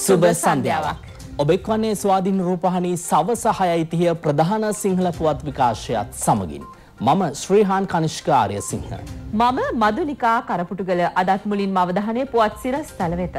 සුබ සන්ධ්‍යාවක්. ඔබ එක්වන්නේ ස්වාධීන රූපවාහිනී සවස 6:30 ප්‍රධාන සිංහල පුවත් විකාශයත් සමගින්. මම ශ්‍රීහාන් කනිෂ්ක ආර්යසිංහ. මම මදුනිකා කරපුටුගල. අදත් මුලින්ම අවධානය පුවත් සිරස් තල වෙත.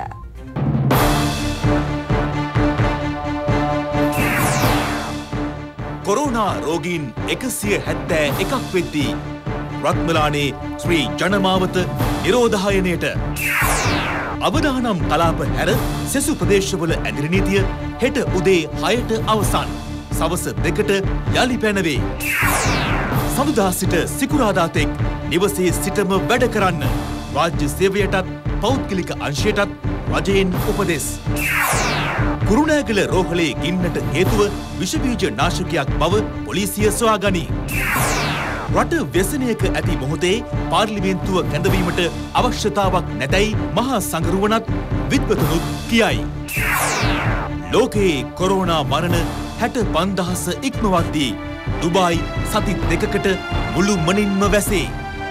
කොරෝනා රෝගීන් 171ක් වෙද්දී රත්මලානේ ශ්‍රී ජනමාවත නිරෝධායනයට අවදානම් කලාප හැර සෙසු ප්‍රදේශවල ඇදිරි නීතිය හෙට උදේ 6ට අවසන්. සවස 2ට යලි පැනවේ. සමුදා සිට සිකුරාදා තෙක් නිවසේ සිටම වැඩ කරන්න. රාජ්‍ය සේවයටත් පෞද්ගලික අංශයටත් රජයෙන් උපදෙස්. කුරුණෑගල රෝහලේ ගින්නට හේතුව විෂ බීජ නාශකයක් බව පොලිසිය සොයාගනී. රට ව්‍යසනයක ඇති මොහොතේ පාර්ලිමේන්තුව කැඳවීමට අවශ්‍යතාවක් නැතැයි මහා සංගරුවනත් විද්වතුනුත් කියයි. ලෝකයේ කොරෝනා මරණ 65,000 ඉක්මවද්දී දුබායි සති 2කට මුළු මනින්ම වැසේ.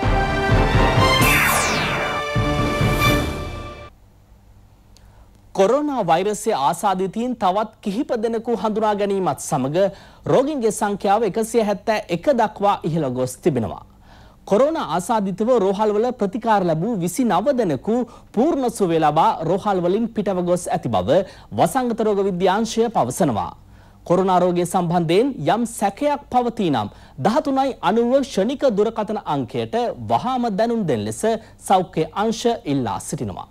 කොරෝනා වෛරසය ආසාදිතයින් තවත් කිහිප දෙනෙකු හඳුනා ගැනීමත් සමග රෝගීන්ගේ සංඛ්‍යාව 171 දක්වා ඉහළ ගොස් තිබෙනවා. කොරෝනා ආසාදිතව රෝහල්වල ප්‍රතිකාර ලැබූ 29 දෙනෙකු පූර්ණ සුවය ලබා රෝහල් වලින් පිටව ගොස් ඇති බව වසංගත රෝග විද්‍යාංශය පවසනවා. කොරෝනා රෝගය සම්බන්ධයෙන් යම් සැකයක් පවතී නම් 13.90 ක්ෂණික දුරකථන අංකයට වහාම දැනුම් දෙන ලෙස සෞඛ්‍ය අංශ ඉල්ලා සිටිනවා.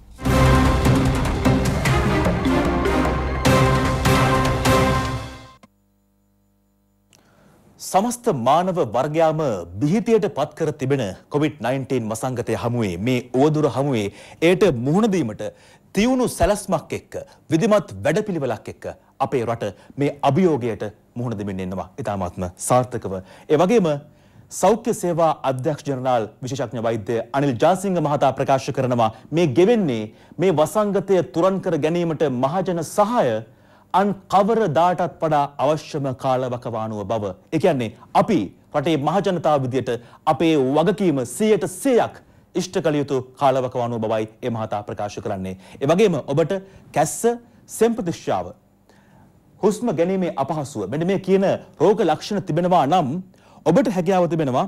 සමස්ත මානව වර්ගයාම බිහිතියට පත් කර තිබෙන COVID-19 වසංගතය හමුවේ මේ උවදුර හමුවේ එයට මුහුණ දීමට තියුණු සැලැස්මක් එක්ක විධිමත් වැඩපිළිවෙලක් එක්ක අපේ රට මේ අභියෝගයට මුහුණ දෙමින් ඉන්නවා ඉතාමත්ම සාර්ථකව. ඒ වගේම සෞඛ්‍ය සේවා අධ්‍යක්ෂ ජනරාල් විශේෂඥ වෛද්‍ය අනිල් ජාසිංහ මහතා ප්‍රකාශ කරනවා මේ ගෙවෙන්නේ මේ වසංගතය තුරන් කර ගැනීමට මහජන සහාය අන් කවරදාටත් වඩා අවශ්‍යම කාලවකවානුව බව. ඒ කියන්නේ අපි රටේ මහජනතාව විදියට අපේ වගකීම 100% ඉෂ්ට කළ යුතු කාලවකවානුව බවයි ඒ මහතා ප්‍රකාශ කරන්නේ. ඒ වගේම ඔබට කැස්ස, සෙම්ප්‍රතිශ්‍යාව, හුස්ම ගැනීමේ අපහසුව මෙන්න මේ කියන රෝග ලක්ෂණ තිබෙනවා නම් ඔබට හැකියාව තිබෙනවා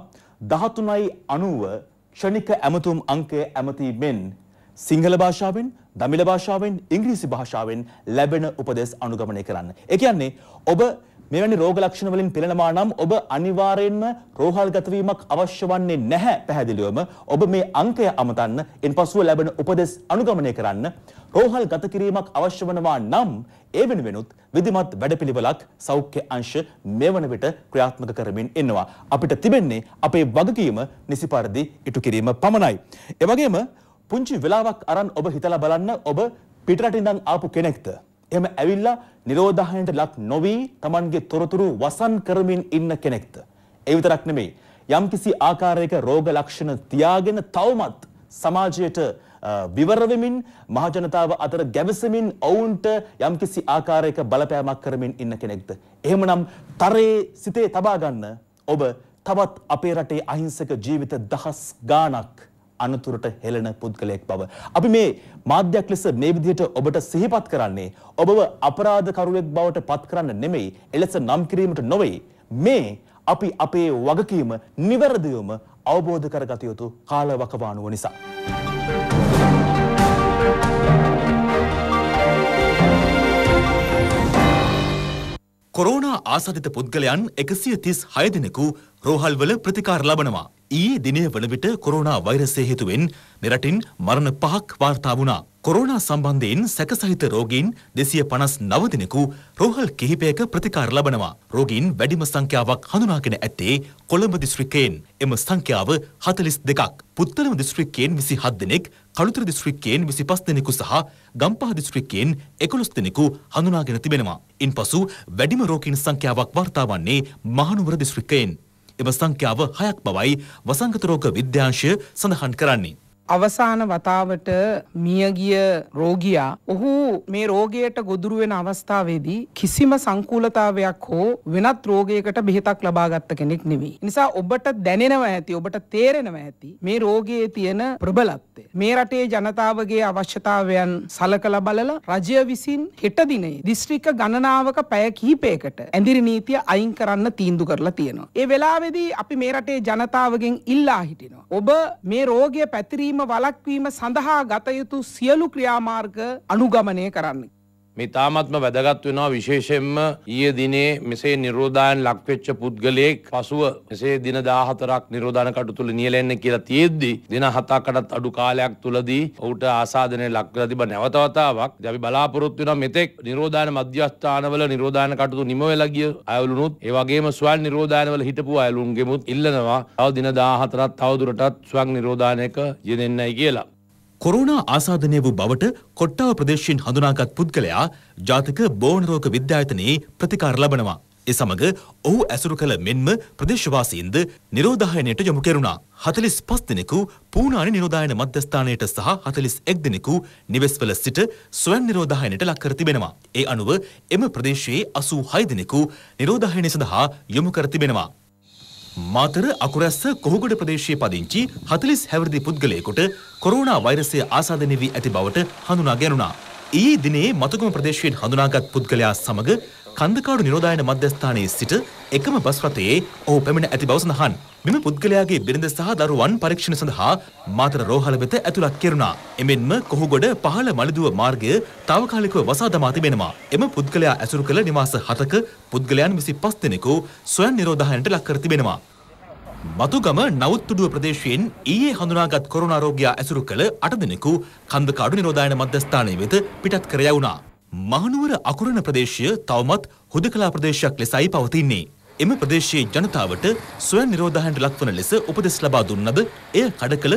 13.90 ක්ෂණික ඇමතුම් අංකය ඇමතීමෙන් සිංහල භාෂාවෙන්, දමිළ භාෂාවෙන්, ඉංග්‍රීසි භාෂාවෙන් ලැබෙන උපදෙස් අනුගමනය කරන්න. ඒ කියන්නේ ඔබ මෙවැනි රෝග ලක්ෂණ වලින් පෙළෙනවා නම් ඔබ අනිවාර්යයෙන්ම රෝහල්ගත වීමක් අවශ්‍ය වන්නේ නැහැ පැහැදිලිවම. ඔබ මේ අංකය අමතන්න, ඉන්පසුව ලැබෙන උපදෙස් අනුගමනය කරන්න. රෝහල්ගත කිරීමක් අවශ්‍ය වනවා නම් ඒ වෙනුවෙනුත් විධිමත් වැඩපිළිවෙලක් සෞඛ්‍ය අංශ මෙවන විට ක්‍රියාත්මක කරමින් ඉන්නවා. අපිට තිබෙන්නේ අපේ වගකීම නිසි පරිදි ඉටු කිරීම පමණයි. ඒ වගේම පුංචි වෙලාවක් අරන් ඔබ හිතලා බලන්න ඔබ පිටරටින් ඉඳන් ආපු කෙනෙක්ද? එහෙම ඇවිල්ලා නිරෝධායනයට ලක් නොවි Tamanගේ තොරතුරු වසන් කරමින් ඉන්න කෙනෙක්ද? ඒ විතරක් නෙමෙයි. යම්කිසි ආකාරයක රෝග ලක්ෂණ තියාගෙන තවමත් සමාජයට විවර වෙමින් මහජනතාව අතර ගැවසෙමින් ඔවුන්ට යම්කිසි ආකාරයක බලපෑමක් කරමින් ඉන්න කෙනෙක්ද? එහෙමනම් තරයේ සිතේ තබා ගන්න ඔබ තවත් අපේ රටේ අහිංසක ජීවිත දහස් ගාණක් අනතුරට හෙළන පුද්ගලයෙක් බව. අපි මේ මාධ්‍යයක් ලෙස මේ විදිහට ඔබට සිහිපත් කරන්නේ ඔබව අපරාධකරුවෙක් බවට පත් කරන්න නෙමෙයි, එලෙස නම් කිරීමට නොවේ. මේ අපි අපේ වගකීම නිවැරදිවම අවබෝධ කරගත යුතු කාලවකවානුව නිසා. කොරෝනා ආසාදිත පුද්ගලයන් 136 දෙනෙකු රෝහල්වල ප්‍රතිකාර ලබනවා. ඊයේ දිනය වන විට කොරෝනා වෛරසය හේතුවෙන් මෙරටින් මරණ 5ක් වාර්තා වුණා. කොරෝනා සම්බන්ධයෙන් සැකසහිත රෝගීන් 259 දෙනෙකු රෝහල් කිහිපයක ප්‍රතිකාර ලබනවා. රෝගීන් වැඩිම සංඛ්‍යාවක් හඳුනාගෙන ඇත්තේ කොළඹ දිස්ත්‍රික්කයෙන්. එම සංඛ්‍යාව 42ක්. පුත්තලම දිස්ත්‍රික්කයෙන් 27 දෙනෙක්, කළුතර දිස්ත්‍රික්කයෙන් 25 දෙනෙකු සහ ගම්පහ දිස්ත්‍රික්කයෙන් 11 දෙනෙකු හඳුනාගෙන තිබෙනවා. ඉන්පසු වැඩිම රෝගීන් සංඛ්‍යාවක් වාර්තා වන්නේ මහනුවර දිස්ත්‍රික්කයෙන්. එම සංඛ්‍යාව 6ක් බවයි වසංගත රෝග විද්‍යාංශය සඳහන් කරන්නේ. අවසාන වතාවට මියගිය රෝගියා ඔහු මේ රෝගයට ගොදුරු වෙන අවස්ථාවේදී කිසිම සංකූලතාවයක් හෝ වෙනත් රෝගයකට බෙහෙතක් ලබා ගත්ත කෙනෙක් නෙවෙයි. නිසා ඔබට දැනෙනවා ඇති, ඔබට තේරෙනවා ඇති මේ රෝගයේ තියෙන ප්‍රබලත්වය. මේ රටේ ජනතාවගේ අවශ්‍යතාවයන් සලකලා බලලා රජය විසින් හෙට දිනේ දිස්ත්‍රික්ක ගණනාවක පැය කිහිපයකට ඇඳිරි නීතිය අයින් කරන්න තීන්දුව කරලා තියෙනවා. ඒ වෙලාවේදී අපි මේ රටේ ජනතාවගෙන් ඉල්ලා හිටිනවා. ඔබ මේ රෝගය පැතිරීම වළක්වීම සඳහා ගත යුතු සියලු ක්‍රියාමාර්ග අනුගමනය කරන්න. මේ තාමත්ම වැදගත් වෙනවා විශේෂයෙන්ම ඊයේ දිනේ මෙසේ නිරෝධායන ලක්වෙච්ච පුද්ගලයෙක් පසුව මෙසේ දින 14ක් නිරෝධායන කටයුතු නියැලෙන්න කියලා තියෙද්දි දින 7කටත් අඩු කාලයක් තුලදී ඔහුට ආසාදනයේ ලක් වෙලා තිබෙන නැවත වතාවක් අපි බලාපොරොත්තු වෙනවා මෙතෙක් නිරෝධායන මධ්‍යස්ථානවල නිරෝධායන කටයුතු නිම වෙලා ගිය අයවලුනුත් ඒ වගේම ස්වයං නිරෝධායනවල හිටපු අයලුන්ගෙමුත් ඉල්ලනවා තව දින 14ක් තවදුරටත් ස්වයං නිරෝධායනයක යෙදෙන්නයි කියලා. කොරෝනා ආසාදනය වූ බවට කොට්ටාව ප්‍රදේශයෙන් හඳුනාගත් පුද්ගලයා ජාතික බෝන රෝග විද්‍යායතනයේ ප්‍රතිකාර ලබනවා. ඒ සමග ඔහු ඇසුරු කළ මෙන්ම ප්‍රදේශවාසීන්ද නිරෝධායනයට යොමු කෙරුණා. 45 දෙනෙකු පූනානි නිරෝධායන මධ්‍යස්ථානයට සහ 41 දෙනෙකු නිවෙස්වල සිට ස්වයං නිරෝධායනයට ලක් කර තිබෙනවා. ඒ අනුව එම ප්‍රදේශයේ 86 දෙනෙකු නිරෝධායනය සඳහා යොමු කර තිබෙනවා. මාතර අකුරැස්ස කොහුගොඩ ප්‍රදේශයේ පදිංචි 40 හැවිරිදි පුද්ගලයෙකුට කොරෝනා වෛරසය ආසාදනය වී ඇති බවට හඳුනා ගැනුණා. ඊයේ දිනේ මතුගම ප්‍රදේශයෙන් හඳුනාගත් පුද්ගලයා සමග කන්දකාඩු නිරෝධායන මධ්‍යස්ථානයේ සිට එකම බස් රථයේ ඔහු පැමිණ ඇති බව සඳහන්. මෙම පුද්ගලයාගේ බිරිඳ සහ දරුවන් පරීක්ෂණ සඳහා මාතර රෝහල වෙත ඇතුළත් කෙරුණා. එමෙන්ම කොහුගොඩ පහළ මලිදුව මාර්ගය తాවකාලිකව වසා දමා තිබෙනවා. එම පුද්ගලයා ඇසුරු කළ නිවාස 7ක පුද්ගලයන් 25 දෙනෙකු ස්වයං නිරෝධායනයට ලක් කර තිබෙනවා. මතුගම නවුත්තුඩුව ප්‍රදේශයෙන් ඊයේ හඳුනාගත් කොරෝනා රෝගියා ඇසුරු කළ 8 දෙනෙකු කන්දකාඩු නිරෝධායන මධ්‍යස්ථානය වෙත පිටත් කර යවුණා. මහනුවර අකුරණ ප්‍රදේශය තවමත් හුදකලා ප්‍රදේශයක් ලෙසයි පවතින්නේ. එම ප්‍රදේශයේ ජනතාවට ස්වයං නිරෝධායනයට ලක්වන ලෙස උපදෙස් ලබා දුන්නද එය කඩකල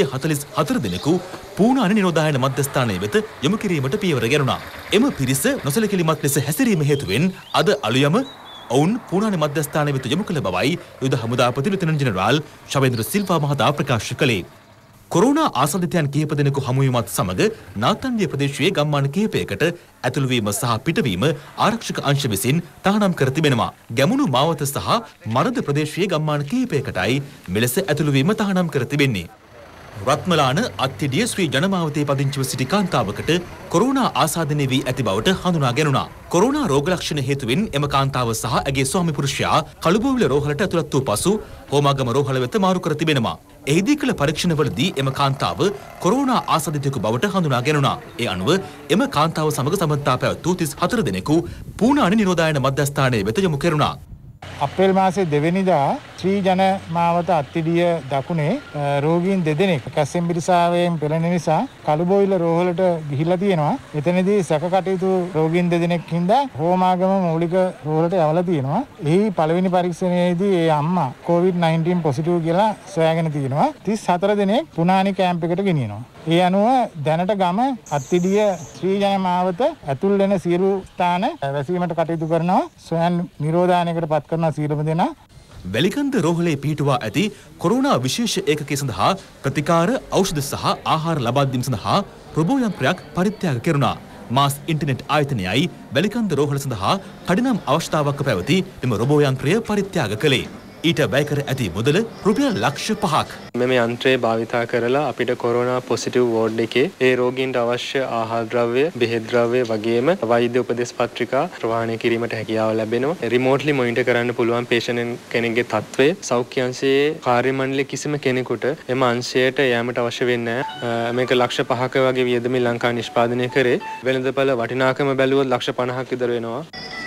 144 දෙනෙකු පූනානි නිරෝධායන මධ්‍යස්ථානය වෙත යොමු කිරීමට පියවර ගැනුණා. එම පිරිස නොසලකිලිමත් ලෙස හැසිරීම හේතුවෙන් අද අලුයම ඔවුන් පූනානි මධ්‍යස්ථානය වෙත යොමු කළ බවයි යුද හමුදාපති ලෙතනන්ට් ජෙනරාල් ශවේන්ද්‍ර සිල්වා මහතා ප්‍රකාශ කළේ. කොරෝනා ආසාදිතයන් කිහිප දෙනෙකු හමුවීමත් සමග නාතන්විය ප්‍රදේශයේ ගම්මාන කිහිපයකට ඇතුළුවීම සහ පිටවීම ආරක්ෂක අංශ විසින් තහනම් කර තිබෙනවා. ගැමුණු මාවත සහ මරද ප්‍රදේශයේ ගම්මාන කිහිපයකටයි මෙලෙස ඇතුළුවීම තහනම් කර තිබෙන්නේ. රත්මලාන අත්තිඩිය ශ්‍රී ජනමාවතේ පදිංචිව සිටි කාන්තාවකට කොරෝනා ආසාදනය වී ඇති බවට හඳුනා ගැනුණා. කොරෝනා රෝග ලක්ෂණ හේතුවෙන් එම කාන්තාව සහ ඇගේ ස්වාමි පුරුෂයා කළුබෝවිල රෝහලට ඇතුළත් වූ පසු හෝමාගම රෝහල වෙත මාරු කර තිබෙනවා. එහිදී කළ පරීක්ෂණවලදී එම කාන්තාව කොරෝනා ආසාදිතයෙකු බවට හඳුනා ගැනුණා. ඒ අනුව එම කාන්තාව සමග සම්බන්ධතා පැවැත් වූ 34 දෙනෙකු පූනානි නිරෝධායන මධ්‍යස්ථානයේ වෙත යොමු කෙරුණා. අප්‍රේල් මාසයේ 2 වෙනිදා ශ්‍රී ජන මාවත අත්තිඩිය දකුණේ රෝගීන් 2 දෙනෙක් කැස්සෙම්බිරිසාවෙන් පෙළෙන නිසා කළුබෝවිල රෝහලට ගිහිල්ලා තියෙනවා. එතනදී සැක කටයුතු රෝගීන් 2 දෙනෙක් හින්දා හෝමාගම මූලික රෝහලට යවලා තියෙනවා. එහි පළවෙනි පරීක්ෂණයේදී ඒ අම්මා COVID-19 පොසිටිව් කියලා සොයාගෙන තියෙනවා. 34 දෙනෙක් පුනානි කැම්ප් එකට ගෙනියනවා. ඒ අනුව දැනට ගම අත්තිඩිය ශ්‍රී ජන මාවත ඇතුල් වෙන සියලු ස්ථාන වැසීමට කටයුතු කරනවා. ස්වයං නිරෝධායනයකට පත් කරන සියලුම දෙනා වැලිකන්ද රෝහලේ පිහිටුවා ඇති කොරෝනා විශේෂ ඒකකය සඳහා ප්‍රතිකාර ඖෂධ සහ ආහාර ලබා දීම සඳහා රොබෝ යන්ත්‍රයක් පරිත්‍යාග කෙරුණා. මාස් ඉන්ටර්නෙට් ආයතනයයි වැලිකන්ද රෝහල සඳහා කඩිනම් අවස්ථාවක් පැවති එම රොබෝ යන්ත්‍රය පරිත්‍යාග කළේ. ඊට වැය කර ඇති මුදල රුපියල් ලක්ෂ 5ක්. මෙම යන්ත්‍රය භාවිතා කරලා අපිට කොරෝනා පොසිටිව් වෝඩ් එකේ ඒ රෝගීන්ට අවශ්‍ය ආහාර ද්‍රව්‍ය, බෙහෙත් ද්‍රව්‍ය වගේම වෛද්‍ය උපදෙස් පත්‍රිකා ප්‍රවාහනය කිරීමට හැකියාව ලැබෙනවා. රිමෝට්ලි මොනිටර් කරන්න පුළුවන් පේෂන්ට් කෙනෙක්ගේ තත්ත්වය සෞඛ්‍ය අංශයේ කාර්ය මණ්ඩලයේ කිසිම කෙනෙකුට එම අංශයට යෑමට අවශ්‍ය වෙන්නේ නැහැ. මේක ලක්ෂ 5ක වගේ වියදමින් ලංකාව නිෂ්පාදනය කරේ. වෙළඳපළ වටිනාකම බැලුවොත් ලක්ෂ 50ක් විතර වෙනවා.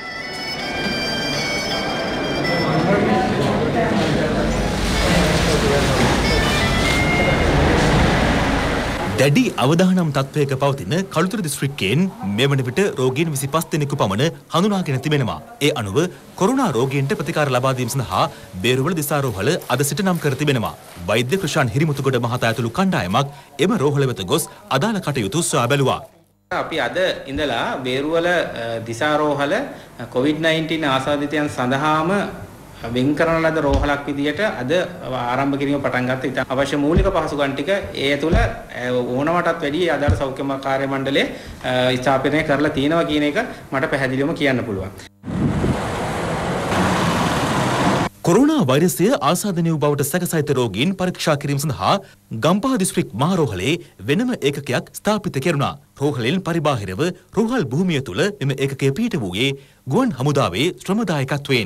දැඩි අවදානම් තත්වයක පවතින කළුතර දිස්ත්‍රික්කයෙන් මෙවන විට රෝගීන් 25 දෙනෙකු පමණ හඳුනාගෙන තිබෙනවා. ඒ අනුව කොරෝනා රෝගීන්ට ප්‍රතිකාර ලබා දීම සඳහා බේරුවල දිසාරෝහල අද සිට නම් කර තිබෙනවා. වෛද්‍ය ක්‍රිෂාන් හිරිමුතුගොඩ මහතා ඇතුළු කණ්ඩායමක් එම රෝහල වෙත ගොස් අදාළ කටයුතු සොයා බැලුවා. අපි අද ඉඳලා බේරුවල දිසාරෝහල COVID-19 ආසාදිතයන් සඳහාම වෙන් කරන ලද රෝහලක් විදියට අද ආරම්භ කිරීම පටන් ගත්තා. ඉතින් අවශ්‍ය මූලික පහසුකම් ටික ඒ තුළ ඕනමටත් වැඩි අදාළ සෞඛ්‍ය කාර්ය මණ්ඩලය ස්ථාපනය කරලා තියෙනවා කියන එක මට පැහැදිලිවම කියන්න පුළුවන්. කොරෝනා වෛරසය ආසාදනය වූ බවට සැකසිත රෝගීන් පරීක්ෂා කිරීම සඳහා ගම්පහ දිස්ත්‍රික් මහා රෝහලේ වෙනම ඒකකයක් ස්ථාපිත කෙරුණා. රෝහලෙන් පරිබාහිරව රෝහල් භූමිය තුල මෙම ඒකකය පිහිට වූයේ ගුවන් හමුදාවේ ශ්‍රමදායකත්වයෙන්.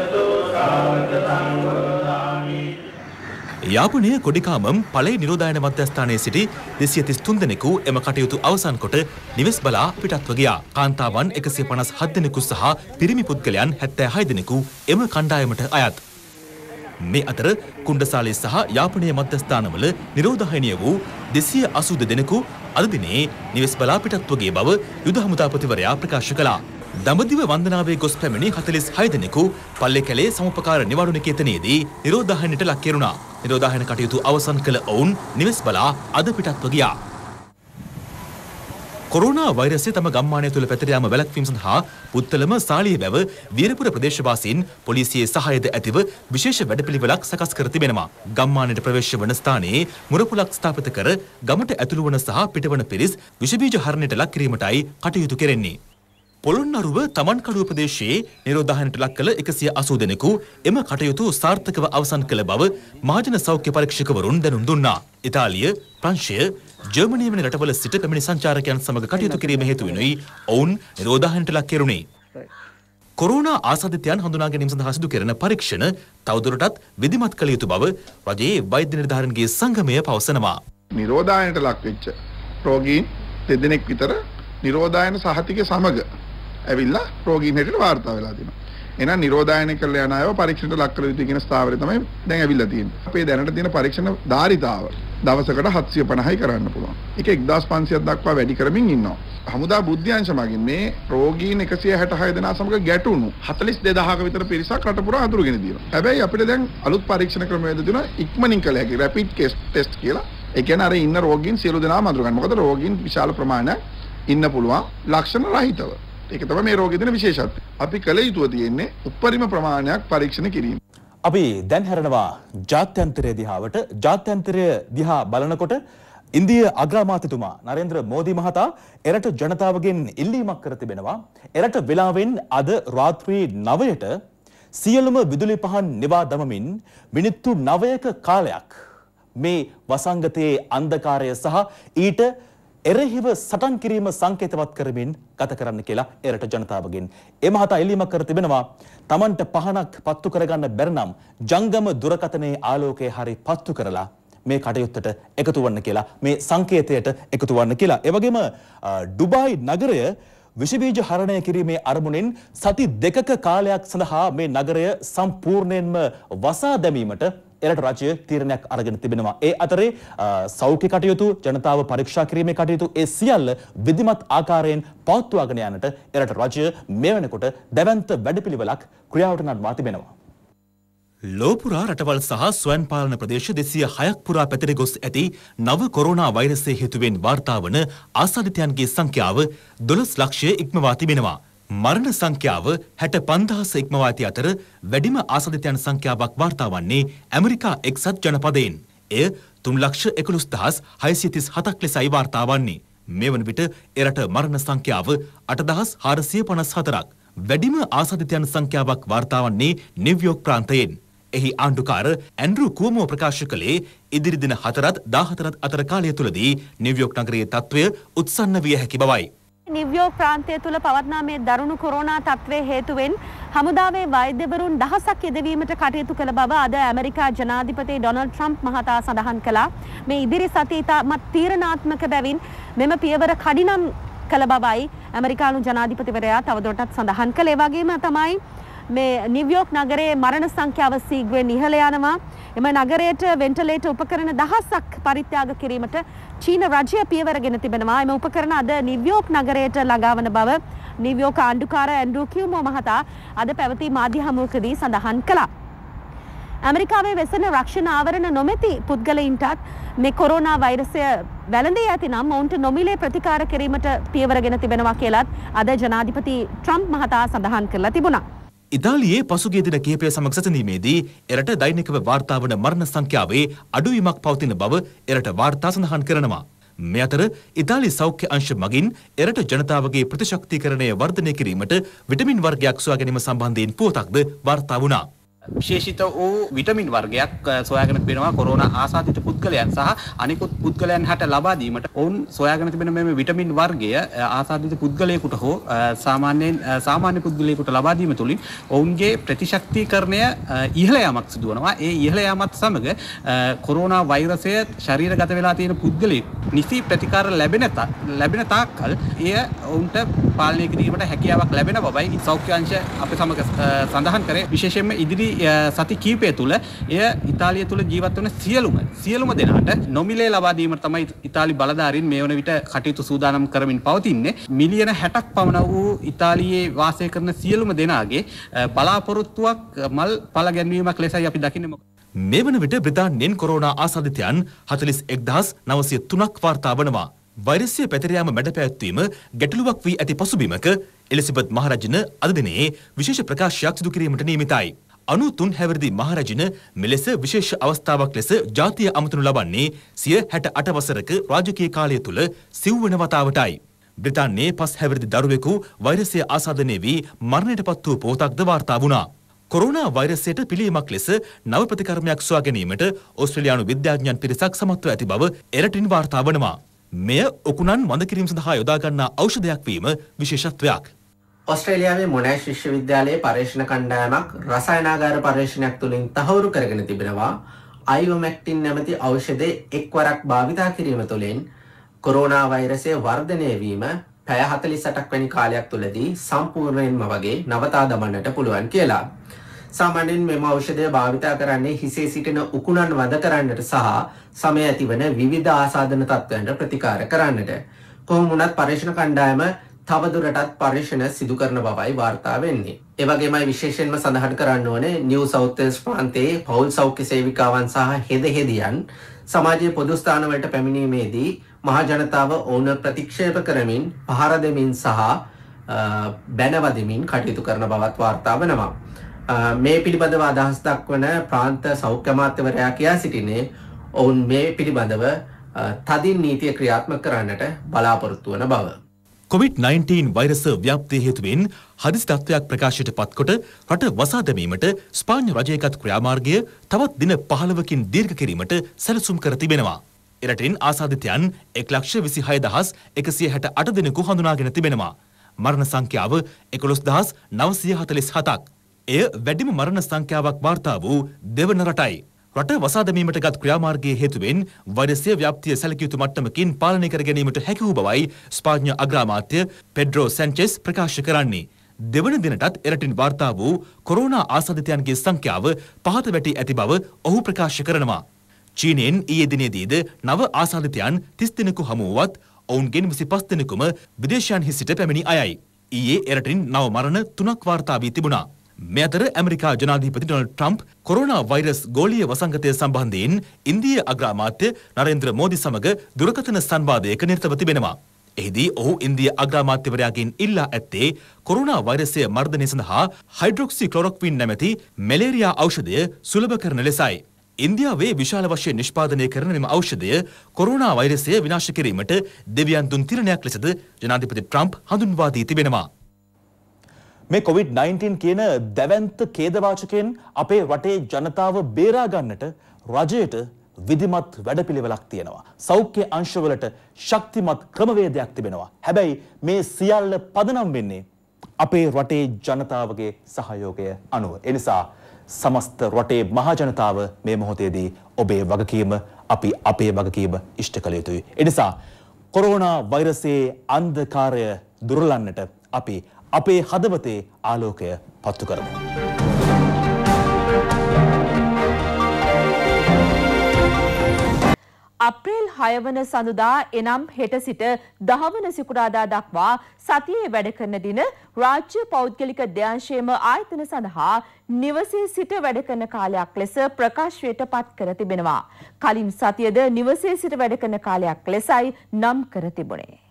යාපනය කොඩිකාමම් පළේ නිරෝධායන මධ්‍යස්ථානයේ සිටි 233 දෙනෙකු එම කටයුතු අවසන් කොට නිවෙස් බලා පිටත්ව ගියා. කාන්තාවන් 157 දෙනෙකු සහ පිරිමි පුද්ගලයන් 76 දෙනෙකු එම කණ්ඩායමට අයත්. මේ අතර කුණ්ඩසාලේ සහ යාපනයේ මධ්‍යස්ථානවල නිරෝධායනය වූ 282 දෙනෙකු අද දිනේ නිවෙස් බලා පිටත්ව ගිය බව යුද හමුදාපතිවරයා ප්‍රකාශ කළා. දඹදිව වන්දනාවේ ගොස් පැමිණි 46 දෙනෙකු පල්ලේකැලේ සමුපකාර නිවාඩු නිකේතනයේදී නිරෝධායනයට ලක් කෙරුණා. නිරෝධායන කටයුතු අවසන් කළ ඔවුන් නිවෙස් බලා අද පිටත්ව ගියා. කොරෝනා වෛරසය තම ගම්මානය තුළ පැතිර යාම වැළැක්වීම සඳහා පුත්තලම සාලියවැව වීරපුර ප්‍රදේශවාසීන් පොලිසියේ සහායද ඇතිව විශේෂ වැඩපිළිවෙලක් සකස් කර තිබෙනවා. ගම්මානයට ප්‍රවේශ වන ස්ථානයේ මුරපුලක් ස්ථාපිත කර ගමට ඇතුළු වන සහ පිටවන පිරිස් විෂ බීජ හරණයට ලක් කිරීමටයි කටයුතු කෙරෙන්නේ. පොළොන්නරුව තමන්කඩුව ප්‍රදේශයේ නිරෝධායනයට ලක් කළ 180 දෙනෙකු එම කටයුතු සාර්ථකව අවසන් කළ බව මහජන සෞඛ්‍ය පරීක්ෂකවරුන් දැනුම් දුන්නා. ඉතාලිය, ප්‍රංශය, ජර්මනිය වැනි රටවල සිට පැමිණි සංචාරකයන් සමග කටයුතු කිරීම හේතුවෙනුයි ඔවුන් නිරෝධායනයට ලක් කෙරුණේ. කොරෝනා ආසාදිතයන් හඳුනා ගැනීම සඳහා සිදු කෙරෙන පරීක්ෂණ තවදුරටත් විධිමත් කළ යුතු බව රජයේ වෛද්‍ය නිලධාරීන්ගේ සංගමය පවසනවා. නිරෝධායනයට ලක් වෙච්ච රෝගීන් දෙදෙනෙක් විතර නිරෝධායන සහතික සමග ඇවිල්ලා රෝගීන් හැටියට වාර්තා වෙලා තියෙනවා. එහෙනම් නිරෝධායන කළ යන අයව පරීක්ෂණයට ලක් කළ යුතු කියන ස්ථාවරය තමයි දැන් ඇවිල්ලා තියෙන්නේ. අපේ දැනට තියෙන පරීක්ෂණ ධාරිතාව දවසකට 750යි කරන්න පුළුවන්. ඒක 1500ක් දක්වා වැඩි කරමින් ඉන්නවා. හමුදා බුද්ධ්‍යංශ මගින් මේ රෝගීන් 166 දෙනා සමග ගැටුණු 42000ක විතර පිරිසක් රට පුරා අඳුරගෙන තියෙනවා. හැබැයි අපිට දැන් අලුත් පරීක්ෂණ ක්‍රමවේද දෙනවා ඉක්මනින් කළ හැකි රැපිඩ් ටෙස්ට් කියලා. ඒ කියන්නේ අර ඉන්න රෝගීන් සියලු දෙනාම අඳුර ගන්න. මොකද රෝගීන් විශාල ප්‍රමාණයක් ඉන්න පුළුවන් ලක්ෂණ රහිතව. ඒක තමයි මේ රෝගී දෙන විශේෂත්වය. අපි කළ යුතුව තියෙන්නේ උපරිම ප්‍රමාණයක් පරීක්ෂණ කිරීම. අපි දැන් හැරෙනවා ජාත්‍යන්තරය දිහාවට. ජාත්‍යන්තරය දිහා බලනකොට ඉන්දිය අග්‍රාමාත්‍යතුමා නරේන්ද්‍ර මෝදි මහතා එරට ජනතාවගෙන් ඉල්ලීමක් කර තිබෙනවා. එරට වෙලාවෙන් අද රාත්‍රී 9ට සියලුම විදුලි පහන් නිවා දමමින් මිනිත්තු 9ක කාලයක් මේ වසංගතයේ අන්ධකාරය සහ ඊට එරෙහිව සටන් කිරීම සංකේතවත් කරමින් ගත කරන්න කියලා එරට ජනතාවගෙන් ඒ මහතා ඉල්ලීමක් කර තිබෙනවා. Tamanට පහනක් පත්තු කරගන්න බැරි නම් ජංගම දුරකථනයේ ආලෝකය හරි පත්තු කරලා මේ කටයුත්තට එකතු වන්න කියලා, මේ සංකේතයට එකතු වන්න කියලා. ඒ වගේම ඩුබායි නගරය විෂ බීජ හරණය කිරීමේ අරමුණෙන් සති 2ක කාලයක් සඳහා මේ නගරය සම්පූර්ණයෙන්ම වසා දැමීමට එරට රජය තීරණයක් අරගෙන තිබෙනවා. ඒ අතරේ සෞඛ්‍ය කටයුතු, ජනතාව පරීක්ෂා කිරීමේ කටයුතු ඒ සියල්ල විධිමත් ආකාරයෙන් පවත්වාගෙන යන්නට එරට රජය මේ වෙනකොට දැවැන්ත වැඩපිළිවෙලක් ක්‍රියාවට නංවා තිබෙනවා. ලෝපුරා රටවල් සහ ස්වයං පාලන ප්‍රදේශ 206ක් පුරා පැතිර ගොස් ඇති නව කොරෝනා වෛරසය හේතුවෙන් වාර්තා වන ආසාදිතයන්ගේ සංඛ්‍යාව 12 ලක්ෂය ඉක්මවා තිබෙනවා. මරණ සංඛ්‍යාව 65000 ඉක්මවා ඇති අතර වැඩිම ආසාදිතයන් සංඛ්‍යාවක් වාර්තා වන්නේ ඇමරිකා එක්සත් ජනපදයෙන්. එය 31,637ක් ලෙසයි වාර්තා වන්නේ. මේ වන විට එරට මරණ සංඛ්‍යාව 8454ක්. වැඩිම ආසාදිතයන් සංඛ්‍යාවක් වාර්තා වන්නේ නිව්යෝක් ප්‍රාන්තයෙන්. එහි ආණ්ඩුකාර ඇන්ඩ්‍රු කුවමෝ ප්‍රකාශ කළේ ඉදිරි දින 4ත් 14ත් අතර කාලය තුලදී නිව්යෝක් නගරයේ තත්ත්වය උත්සන්න විය හැකි බවයි. නිව්යෝක් ප්‍රාන්තය තුළ පවත්නා මේ දරුණු කොරෝනා තත්ත්වය හේතුවෙන් හමුදාවේ වෛද්‍යවරුන් දහසක් යෙදවීමට කටයුතු කළ බව අද ඇමරිකා ජනාධිපති ඩොනල්ඩ් ට්‍රම්ප් මහතා සඳහන් කළා. මේ ඉදිරි සතිය ඉතාමත් තීරණාත්මක බැවින් මෙම පියවර කඩිනම් කළ බවයි ඇමරිකානු ජනාධිපතිවරයා තවදුරටත් සඳහන් කළේ. වගේම තමයි මේ නිව්යෝක් නගරයේ මරණ සංඛ්‍යාව සීග්‍රයෙන් ඉහළ යනවා. එම නගරයට වෙන්ටිලේටර් උපකරණ දහසක් පරිත්‍යාග කිරීමට චීන රජය පියවරගෙන තිබෙනවා. එම උපකරණ අද නිව්යෝක් නගරයට ළඟාවන බව නිව්යෝක් ආණ්ඩුකාර ඇන්ඩ්‍රු කියුමෝ මහතා අද පැවති මාධ්‍ය හමුවකදී සඳහන් කළා. ඇමරිකාවේ වෙසෙන රක්ෂණ ආවරණ නොමැති පුද්ගලයින්ටත් මේ කොරෝනා වෛරසය වැළඳී ඇති නම් ඔවුන්ට නොමිලේ ප්‍රතිකාර කිරීමට පියවරගෙන තිබෙනවා කියලත් අද ජනාධිපති ට්‍රම්ප් මහතා සඳහන් කරලා තිබුණා. ඉතාලියේ පසුගිය දින කිහිපය සමග සැසඳීමේදී එරට දෛනිකව වාර්තා වන මරණ සංඛ්‍යාවේ අඩුවීමක් පවතින බව එරට වාර්තා සඳහන් කරනවා. මේ අතර ඉතාලි සෞඛ්‍ය අංශ මගින් එරට ජනතාවගේ ප්‍රතිශක්තිකරණය වර්ධනය කිරීමට විටමින් වර්ගයක් සොයා ගැනීම සම්බන්ධයෙන් පුවතක්ද වාර්තා වුණා. විශේෂිත වූ විටමින් වර්ගයක් සොයාගෙන තිබෙනවා කොරෝනා ආසාදිත පුද්ගලයන් සහ අනිකුත් පුද්ගලයන් හට ලබා දීමට ඔවුන් සොයාගෙන තිබෙන මේ විටමින් වර්ගය ආසාදිත පුද්ගලයෙකුට හෝ සාමාන්‍ය පුද්ගලයෙකුට ලබා දීම තුළින් ඔවුන්ගේ ප්‍රතිශක්තිකරණය ඉහළ යාමක් සිදු වෙනවා. ඒ ඉහළ යාමත් සමග කොරෝනා වෛරසය ශරීරගත වෙලා තියෙන පුද්ගලයෙක් නිසි ප්‍රතිකාර ලැබෙන තාක්කල් එය ඔවුන්ට පාලනය කිරීමට හැකියාවක් ලැබෙන බවයි සෞඛ්‍ය අංශ අපේ සමග සඳහන් කරේ. විශේෂයෙන්ම ඉදිරි සති කීපය තුළ එය ඉතාලිය තුළ ජීවත් වන සියලුම දෙනාට නොමිලේ ලබා දීමට තමයි ඉතාලි බලධාරීන් මේ වන විට කටයුතු සූදානම් කරමින් පවතින්නේ. මිලියන 60ක් පමණ වූ ඉතාලියේ වාසය කරන සියලුම දෙනාගේ බලාපොරොත්තුවක් මල් පළ ගැන්වීමක් ලෙසයි අපි දකින්නේ. මේ වන විට බ්‍රිතාන්‍යයෙන් කොරෝනා ආසාදිතයන් 41903ක් වාර්තා වනවා. වෛරසය පැතිර යාම මැඩපැවැත්වීම ගැටලුවක් වී ඇති පසුබිමක එලිසබෙත් මහරජන අද දිනේ විශේෂ ප්‍රකාශයක් සිදු කිරීමට නියමිතයි. 93 හැවිරිදි මහරජන මෙලෙස විශේෂ අවස්ථාවක් ලෙස ජාතිය අමතනු ලබන්නේ සිය 68 වසරක රාජකීය කාලය තුල සිව්වන වතාවටයි. බ්‍රිතාන්‍යයේ 5 හැවිරිදි දරුවෙකු වෛරසය ආසාදනය වී මරණයට පත් වූ පුවතක්ද වාර්තා වුණා. කොරෝනා වෛරසයට පිළියමක් ලෙස නව ප්‍රතිකර්මයක් සොයා ගැනීමට ඕස්ට්‍රේලියානු විද්‍යාඥයන් පිරිසක් සමත්ව ඇති බව එරටින් වාර්තා වනවා. මෙය උකුණන් වඳ කිරීම සඳහා යොදා ගන්නා ඖෂධයක් වීම විශේෂත්වයක්. ඔස්ට්‍රේලියාවේ මොනෑෂ් විශ්වවිද්‍යාලයේ පර්යේෂණ කණ්ඩායමක් රසායනාගාර පර්යේෂණයක් තුළින් තහවුරු කරගෙන තිබෙනවා අයිවර්මැක්ටින් නැමැති ඖෂධය එක්වරක් භාවිතා කිරීම තුළින් කොරෝනා වෛරසය වර්ධනය වීම පැය 48ක් වැනි කාලයක් තුළදී සම්පූර්ණයෙන්ම වගේ නවතා දමන්නට පුළුවන් කියලා. සාමාන්‍යයෙන් මෙම ඖෂධය භාවිතා කරන්නේ හිසේ සිටින උකුණන් වද කරන්නට සහ සමය ඇතිවන විවිධ ආසාදන තත්ත්වයන්ට ප්‍රතිකාර කරන්නට. කොහොම වුණත් පර්යේෂණ කණ්ඩායම තවදුරටත් පර්යේෂණ සිදු කරන බවයි වාර්තා වෙන්නේ. ඒ වගේමයි විශේෂයෙන්ම සඳහන් කරන්න ඕනේ නිව් සවුත් වෙල්ස් ප්‍රාන්තයේ පෞල් සෞඛ්‍ය සේවිකාවන් සහ හෙදියන් සමාජයේ පොදු ස්ථානවලට පැමිණීමේදී මහ ජනතාව ඔවුන් ප්‍රතික්ෂේප කරමින් පහර දෙමින් සහ බැනවදිමින් කටයුතු කරන බවත් වාර්තා වෙනවා. මේ පිළිබඳව අදහස් දක්වන ප්‍රාන්ත සෞඛ්‍ය අමාත්‍යවරයා කියා සිටින්නේ ඔවුන් මේ පිළිබඳව තදින් නීතිය ක්‍රියාත්මක කරන්නට බලාපොරොත්තු වන බව. COVID-19 වෛරස ව්‍යාප්තිය හේතුවෙන් හදිසි තත්ත්වයක් ප්‍රකාශයට පත්කොට රට වසා දැමීමට ස්පාඤ්ඤ රජයගත් ක්‍රියාමාර්ගය තවත් දින 15කින් දීර්ඝ කිරීමට සැලසුම් කර තිබෙනවා. එරටින් ආසාදිතයන් 1,26,168 දෙනෙකු හඳුනාගෙන තිබෙනවා. මරණ සංඛ්‍යාව 11,947ක්. එය වැඩිම මරණ සංඛ්‍යාවක් වාර්තා වූ දෙවන රටයි. රට වසා දැමීමට ගත් ක්‍රියාමාර්ගයේ හේතුවෙන් වෛරසය ව්‍යාප්තිය සැලකිය යුතු මට්ටමකින් පාලනය කර ගැනීමට හැකි වූ බවයි ස්පාඤ්ඤ අග්‍රාමාත්‍ය පෙඩ්‍රෝ සැන්චෙස් ප්‍රකාශ කරන්නේ. දෙවන දිනටත් එරටින් වාර්තා වූ කොරෝනා ආසාදිතයන්ගේ සංඛ්‍යාව පහත වැටී ඇති බව ඔහු ප්‍රකාශ කරනවා. චීනයෙන් ඊයේ දිනේදීද නව ආසාදිතයන් 30 දෙනෙකු හමු වුවත් ඔවුන්ගෙන් 25 දෙනෙකුම විදේශයන්හි සිට පැමිණි අයයි. ඊයේ එරටින් නව මරණ 3ක් වාර්තා වී තිබුණා. මේ අතර ඇමරිකා ජනාධිපති ඩොනල්ඩ් ට්‍රම්ප් කොරෝනා වෛරස් ගෝලීය වසංගතය සම්බන්ධයෙන් ඉන්දීය අග්‍රාමාත්‍ය නරේන්ද්‍ර මෝදි සමග දුරකථන සංවාදයක නිරතව තිබෙනවා. එහිදී ඔහු ඉන්දීය අග්‍රාමාත්‍යවරයාගෙන් ඉල්ලා ඇත්තේ කොරෝනා වෛරසය මර්ධනය සඳහා හයිඩ්‍රොක්සි ක්ලොරොක්වින් නැමැති මැලේරියා ඖෂධය සුලභ කරන ලෙසයි. ඉන්දියාවේ විශාල වශයෙන් නිෂ්පාදනය කරන මෙම ඖෂධය කොරෝනා වෛරසය විනාශ කිරීමට දෙවියන් දුන් තිරණයක් ලෙසද ජනාධිපති ට්‍රම්ප් හඳුන්වා දී තිබෙනවා. මේ COVID-19 කියන දැවැන්ත ඛේදවාචකයෙන් අපේ රටේ ජනතාව බේරා ගන්නට රජයට විධිමත් වැඩපිළිවෙලක් තියෙනවා. සෞඛ්‍ය අංශවලට ශක්තිමත් ක්‍රමවේදයක් තිබෙනවා. හැබැයි මේ සියල්ල පදනම් වෙන්නේ අපේ රටේ ජනතාවගේ සහයෝගය අනුව. ඒ නිසා සමස්ත රටේ මහ ජනතාව මේ මොහොතේදී ඔබේ වගකීම අපි අපේ වගකීම ඉෂ්ට කළ යුතුයි. ඒ නිසා කොරෝනා වෛරසයේ අන්ධකාරය දුරලන්නට අපි අපේ හදවතේ ආලෝකය පත්තු කරමු. අප්‍රේල් 6 වන සඳුදා එනම් හෙට සිට 10 වන සිකුරාදා දක්වා සතියේ වැඩ කරන දින රාජ්‍ය පෞද්ගලික දෙයංශයේම ආයතන සඳහා නිවසේ සිට වැඩ කරන කාලයක් ලෙස ප්‍රකාශයට පත් කර තිබෙනවා. කලින් සතියේද නිවසේ සිට වැඩ කරන කාලයක් ලෙසයි නම් කර තිබුණේ.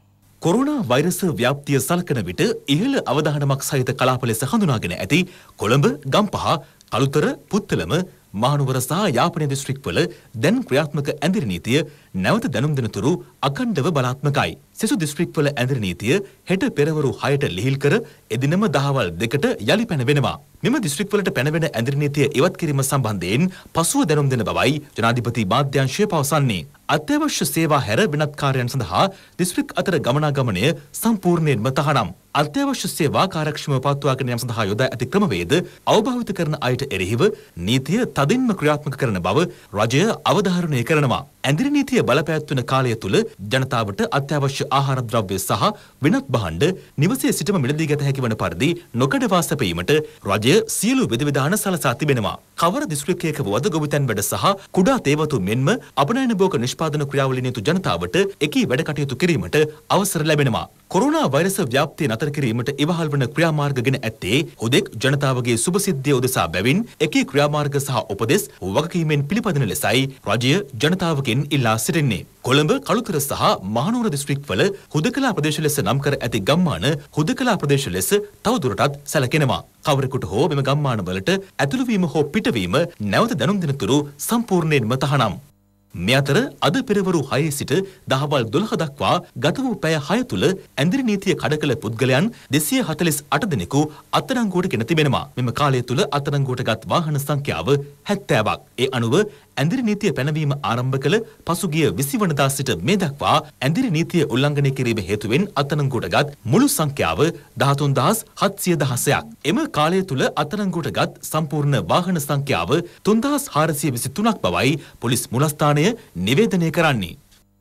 කොරෝනා වෛරස් ව්‍යාප්තිය සලකන විට ඉහළ අවධානමක් සහිත කලාප ලෙස හඳුනාගෙන ඇති කොළඹ, ගම්පහ, කළුතර, පුත්තලම, මහනුවර සහ යාපනය දිස්ත්‍රික්කවල දැන් ක්‍රියාත්මක ඇඳිරි නීතිය නැවත දැනුම් දෙනතුරු අඛණ්ඩව බලාත්මකයි. සෙසු දිස්ත්‍රික්කවල ඇඳිරි නීතිය හෙට පෙරවරු 6ට ලිහිල් කර එදිනම දහවල් 2ට යලි පැනවෙනවා. මෙම දිස්ත්‍රික්කවලට පැනවෙන ඇඳිරි නීතිය ඉවත් කිරීම සම්බන්ධයෙන් පසුව දැනුම් දෙන බවයි ජනාධිපති මාධ්‍යාංශය පවසන්නේ. අත්‍යවශ්‍ය සේවා හැර වෙනත් කාර්යයන් සඳහා දිස්ත්‍රික් අතර ගමනාගමනය සම්පූර්ණයෙන්ම තහනම්. අත්‍යවශ්‍ය සේවා කාර්යක්ෂමව පවත්වාගෙන යාම සඳහා යොදා ඇති ක්‍රමවේද අවබෝධ කරන අයට එරෙහිව නීතිය තදින්ම ක්‍රියාත්මක කරන බව රජය අවධාරණය කරනවා. ඇඳිරි නීතිය බලපෑත්වන කාලය තුල ජනතාවට අත්‍යවශ්‍ය ආහාර ද්‍රව්‍ය සහ වෙනත් භාණ්ඩ නිවසේ සිටම මිලදී ගත හැකි වන පරිදි නොකඩවා සැපීමට රජය සියලු විධවිධාන සලසා තිබෙනවා. කවර දිස්ත්‍රික්කයක වද ගොවිතැන් වැඩ සහ කුඩා තේවතු මෙන්ම අපනයන භෝග නිෂ්පාදන ක්‍රියාවලිය නියුතු ජනතාවට එකී වැඩ කටයුතු කිරීමට අවසර ලැබෙනවා. කොරෝනා වෛරස් ව්‍යාප්තිය නතර කිරීමට ඉවහල් වන ක්‍රියාමාර්ග ගෙන ඇත්තේ හුදෙක් ජනතාවගේ සුබසිද්ධිය උදෙසා බැවින් එකී ක්‍රියාමාර්ග සහ උපදෙස් වගකීමෙන් පිළිපදින ලෙසයි රජය ජනතාවගෙන් ඉල්ලා සිටින්නේ. කොළඹ, කළුතර සහ මහනුවර දිස්ත්‍රික්කවල හුදකලා ප්‍රදේශ ලෙස නම් කර ඇති ගම්මාන හුදකලා ප්‍රදේශ ලෙස තවදුරටත් සැලකෙනවා. කවරෙකුට හෝ මෙම ගම්මාන වලට ඇතුළු වීම හෝ පිටවීම නැවත දැනුම් දෙනතුරු සම්පූර්ණයෙන්ම තහනම්. මේ අතර අද පෙරවරු 6 සිට දහවල් 12 දක්වා ගත වූ පැය 6 තුළ ඇඳිරි නීතිය කඩ කළ පුද්ගලයන් 248 දෙනෙකු අත්අඩංගුවට ගෙන තිබෙනවා. මෙම කාලය තුළ අත්අඩංගුවට ගත් වාහන සංඛ්‍යාව 70ක්. ඒ අනුව ඇඳිරි නීතිය පැනවීම ආරම්භ කළ පසුගිය 20 වනදා සිට මේ දක්වා ඇඳිරි නීතිය උල්ලංඝනය කිරීම හේතුවෙන් අත්අඩංගුවට ගත් මුළු සංඛ්‍යාව 13716ක්. එම කාලය තුළ අත්අඩංගුවට ගත් සම්පූර්ණ වාහන සංඛ්‍යාව 3423ක් බවයි පොලිස් මුලස්ථානය නිවේදනය කරන්නේ.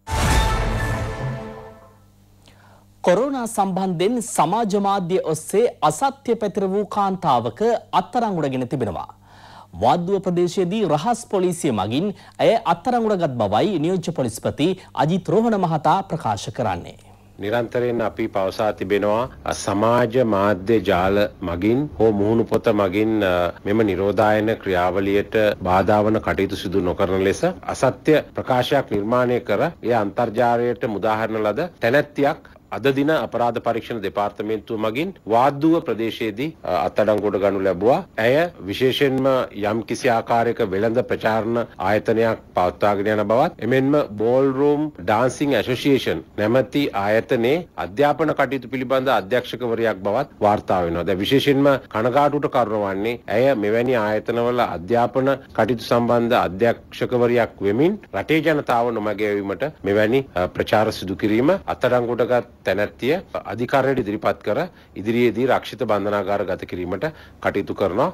කොරෝනා සම්බන්ධයෙන් සමාජ මාධ්‍ය ඔස්සේ අසත්‍ය පැතිර වූ කාන්තාවක අත්අඩංගුවටගෙන තිබෙනවා. වාද්දුව ප්‍රදේශයේදී රහස් පොලිසිය මගින් ඇය අත්අඩංගුවටගත් බවයි නියෝජ්‍ය පොලිස්පති අජිත් රෝහණ මහතා ප්‍රකාශ කරන්නේ. නිරන්තරයෙන් අපි පවසා තිබෙනවා සමාජ මාධ්‍ය ජාල මගින් හෝ මුහුණු පොත මගින් මෙම නිරෝධායන ක්‍රියාවලියට බාධා වන කටයුතු සිදු නොකරන ලෙස අසත්‍ය ප්‍රකාශයක් නිර්මාණය කර එය අන්තර්ජාලයට මුදාහරන ලද තැනැත්තියක් අද දින අපරාධ පරීක්ෂණ දෙපාර්තමේන්තුව මගින් වාද්දුව ප්‍රදේශයේදී අත්අඩංගුවට ගනු ලැබුවා. ඇය විශේෂයෙන්ම යම් කිසි ආකාරයක වෙළඳ ප්‍රචාරණ ආයතනයක් පවත්වාගෙන යන බවත් එමෙන්ම බෝල්රූම් ඩාන්සිං ඇසෝසියේෂන් නැමැති ආයතනයේ අධ්‍යාපන කටයුතු පිළිබඳ අධ්‍යක්ෂකවරයක් බවත් වාර්තා වෙනවා. දැන් විශේෂයෙන්ම කනගාටුවට කාරණ වන්නේ ඇය මෙවැනි ආයතනවල අධ්‍යාපන කටයුතු සම්බන්ධ අධ්‍යක්ෂකවරයක් වෙමින් රටේ ජනතාව නොමග යැවීමට මෙවැනි ප්‍රචාර සිදු කිරීම අත්අඩංගුවටගත් තැනැත්තිය අධිකාරියට ඉදිරිපත් කර ඉදිරියේදී රක්ෂිත බන්ධනාගාර ගත කිරීමට කටයුතු කරනවා.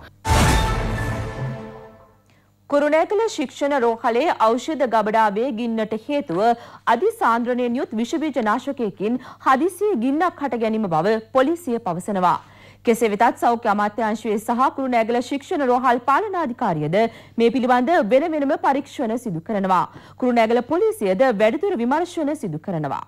කුරුණෑගල ශික්ෂණ රෝහලේ ඖෂධ ගබඩාවේ ගින්නට හේතුව අධිසාන්ද්‍රණයෙන් යුත් විෂ බීජ නාශකයකින් හදිසියේ ගින්නක් හට ගැනීම බව පොලිසිය පවසනවා. කෙසේ වෙතත් සෞඛ්‍ය අමාත්‍යාංශයේ සහ කුරුණෑගල ශික්ෂණ රෝහල් පාලනාධිකාරියද මේ පිළිබඳ වෙන වෙනම පරීක්ෂණ සිදු කරනවා. කුරුණෑගල පොලිසියද වැඩිදුර විමර්ශන සිදු කරනවා.